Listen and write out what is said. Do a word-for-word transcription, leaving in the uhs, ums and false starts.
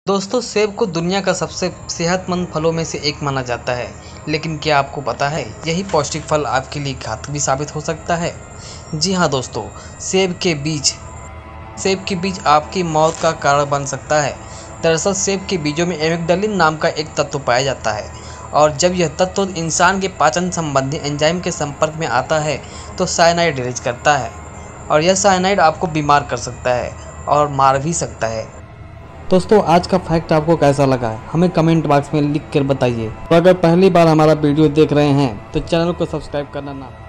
दोस्तों, सेब को दुनिया का सबसे सेहतमंद फलों में से एक माना जाता है, लेकिन क्या आपको पता है यही पौष्टिक फल आपके लिए घातक भी साबित हो सकता है। जी हाँ दोस्तों, सेब के बीज सेब के बीज आपकी मौत का कारण बन सकता है। दरअसल सेब के बीजों में एमिग्डालिन नाम का एक तत्व पाया जाता है, और जब यह तत्व इंसान के पाचन संबंधी एंजाइम के संपर्क में आता है तो साइनाइड रिलीज करता है, और यह साइनाइड आपको बीमार कर सकता है और मार भी सकता है। दोस्तों, आज का फैक्ट आपको कैसा लगा है हमें कमेंट बॉक्स में लिख कर बताइए। तो अगर पहली बार हमारा वीडियो देख रहे हैं तो चैनल को सब्सक्राइब करना ना